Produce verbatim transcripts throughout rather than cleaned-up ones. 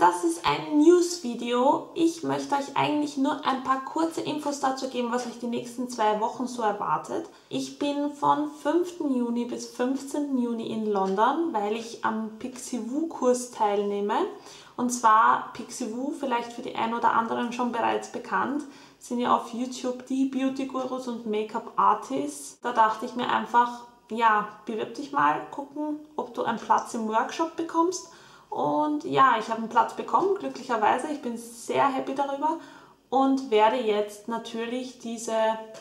das ist ein News-Video. Ich möchte euch eigentlich nur ein paar kurze Infos dazu geben, was euch die nächsten zwei Wochen so erwartet. Ich bin von fünften Juni bis fünfzehnten Juni in London, weil ich am Pixiwoo-Kurs teilnehme. Und zwar Pixiwoo, vielleicht für die einen oder anderen schon bereits bekannt, sind ja auf YouTube die Beauty-Gurus und Make-up-Artists. Da dachte ich mir einfach, ja, bewirb dich mal, gucken, ob du einen Platz im Workshop bekommst. Und ja, ich habe einen Platz bekommen, glücklicherweise. Ich bin sehr happy darüber und werde jetzt natürlich diese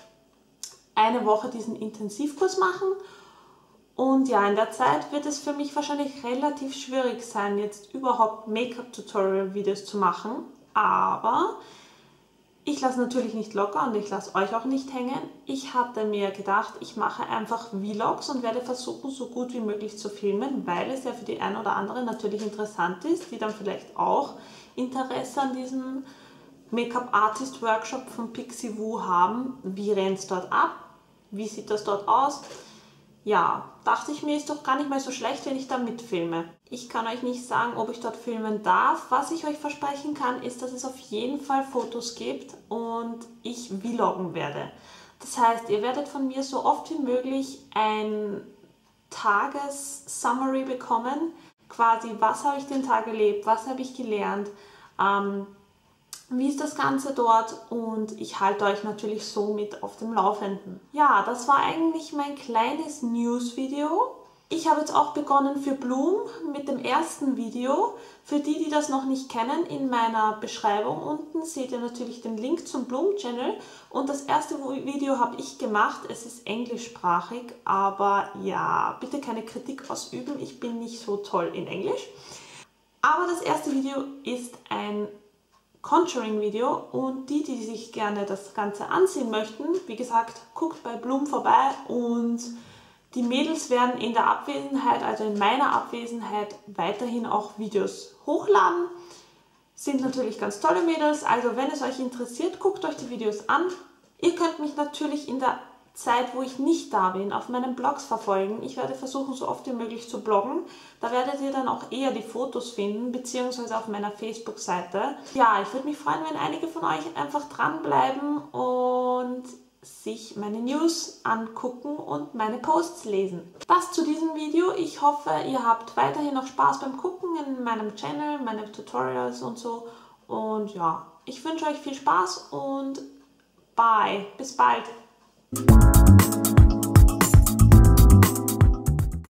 eine Woche diesen Intensivkurs machen. Und ja, in der Zeit wird es für mich wahrscheinlich relativ schwierig sein, jetzt überhaupt Make-up-Tutorial-Videos zu machen. Aber ich lasse natürlich nicht locker und ich lasse euch auch nicht hängen. Ich hatte mir gedacht, ich mache einfach Vlogs und werde versuchen, so gut wie möglich zu filmen, weil es ja für die einen oder andere natürlich interessant ist, die dann vielleicht auch Interesse an diesem Make-up-Artist-Workshop von Pixiwoo haben. Wie rennt es dort ab? Wie sieht das dort aus? Ja, dachte ich mir, ist doch gar nicht mal so schlecht, wenn ich da mitfilme. Ich kann euch nicht sagen, ob ich dort filmen darf. Was ich euch versprechen kann, ist, dass es auf jeden Fall Fotos gibt und ich vloggen werde. Das heißt, ihr werdet von mir so oft wie möglich ein Tages-Summary bekommen. Quasi, was habe ich den Tag erlebt, was habe ich gelernt, ähm, wie ist das Ganze dort, und ich halte euch natürlich somit auf dem Laufenden. Ja, das war eigentlich mein kleines News-Video. Ich habe jetzt auch begonnen für Bloom mit dem ersten Video. Für die, die das noch nicht kennen, in meiner Beschreibung unten seht ihr natürlich den Link zum Bloom-Channel. Und das erste Video habe ich gemacht. Es ist englischsprachig, aber ja, bitte keine Kritik ausüben. Ich bin nicht so toll in Englisch. Aber das erste Video ist ein Contouring-Video, und die, die sich gerne das Ganze ansehen möchten, wie gesagt, guckt bei Bloom vorbei, und die Mädels werden in der Abwesenheit, also in meiner Abwesenheit, weiterhin auch Videos hochladen. Sind natürlich ganz tolle Mädels, also wenn es euch interessiert, guckt euch die Videos an. Ihr könnt mich natürlich in der Zeit, wo ich nicht da bin, auf meinen Blogs verfolgen. Ich werde versuchen, so oft wie möglich zu bloggen. Da werdet ihr dann auch eher die Fotos finden, beziehungsweise auf meiner Facebook-Seite. Ja, ich würde mich freuen, wenn einige von euch einfach dranbleiben und sich meine News angucken und meine Posts lesen. Das zu diesem Video. Ich hoffe, ihr habt weiterhin noch Spaß beim Gucken in meinem Channel, meine Tutorials und so. Und ja, ich wünsche euch viel Spaß und bye. Bis bald. Thank you.